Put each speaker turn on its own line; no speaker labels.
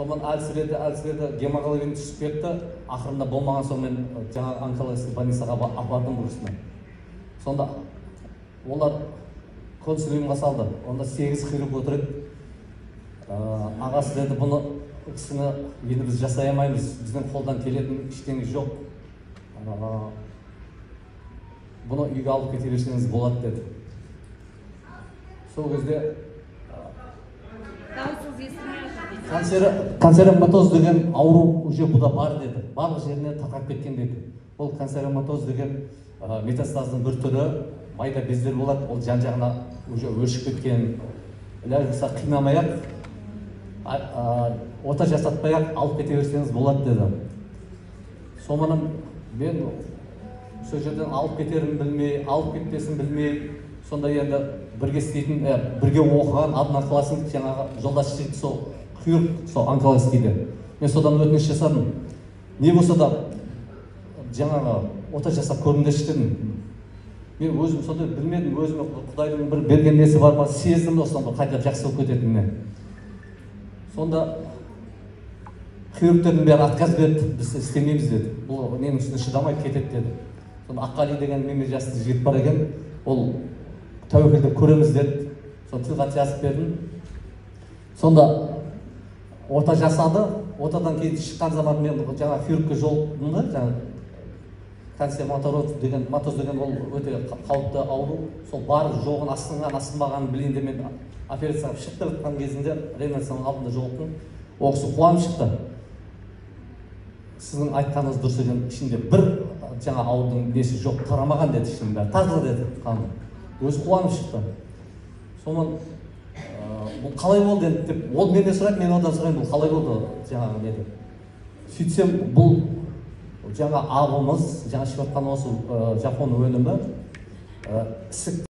Сонан әлсіреді, гемоглобин түсіп кетті. Ақырында болмаған соң мен жаңа онкологический больницаға апардым бұл кісіні. Сонда олар консилиумға салды. Онда 8 хирург отыр еді. Ағасы деді, бұны кісіні енді біз жасай алмаймыз. Біздің қолдан келетін ештеңе жоқ. Бұны үйге алып кете берсеңіз болады деді. Сол кезде канцероматоз деген ауру уже бұда бар деді. Барлық жеріне тарқап кеткен деді. Ол канцероматоз деген метастаздың бір түрі, майда бездер болады, ол жан-жағына уже өршіп кеткен. Ләзімса қинамай-ақ, ота жасатпай-ақ алып кете берсеңіз болады деді. Сонымен мен сол жерден алып кетерін білмей, алып кетпесін білмей, сонда енді бірге істейтін, бірге оқыған одноклассник жаңағы жолдас істейді, сол хирург, сол онкологскийде. Мен содан өтініш жасадым. Не болса да жаңағы ота жасап көріңдерші дедім. Мен өзім сонда білмедім, өзіме Құдайдың бір берген несі бар ма, сездім осыдан бір қайтып жақсы болып кететініне. Сонда хирургтердің бәрі отказ берді, біз істемейміз деді. Бұл ненің үстіне шыдамайды, кетеді деді. Сонда Аққали деген менің жасты жігіт бар екен, ол тәуекелді көреміз деді. Сол тілхат жазып бердім. Сонда ота жасады. Отадан кейін шыққан zaman мен жаңа хирургке жолықтым да, жаңа канцероматоз деген ол өте қауіпті ауру. Сол бар жоғын асынған, асынбағанын білейін де мен операцияға шығып жатқан кезінде реанимацияның алдында жолықтым. Ол кісі қуанып шықты. Сіздің айтқаныңыз дұрыс екен, ішінде бір жаңа аурудың несі жоқ, тарамаған деді, ішінің бәрі таза деді қаны. Өзі қуанып шықты. Сонымен бұл қалай болды деп, ол менен сұрайды, мен одан сұрайын, бұл қалай болды жаңағы не деп. Сөйтсем, бұл жаңа абымыз, жаңа шығып жатқан осы жапон өнімі ісік